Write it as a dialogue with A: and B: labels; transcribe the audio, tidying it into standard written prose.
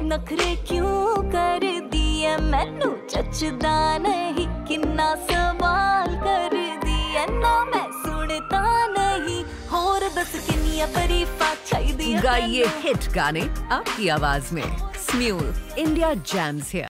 A: नखरे क्यों कर दिए, मैनू जचदा नहीं, किन्ना सवाल कर दिए ना, मैं सुनता नहीं, होर दस किन्नियां तारीफां चाहिदियां।
B: गाइए हिट गाने आपकी आवाज में। Smule India jams here.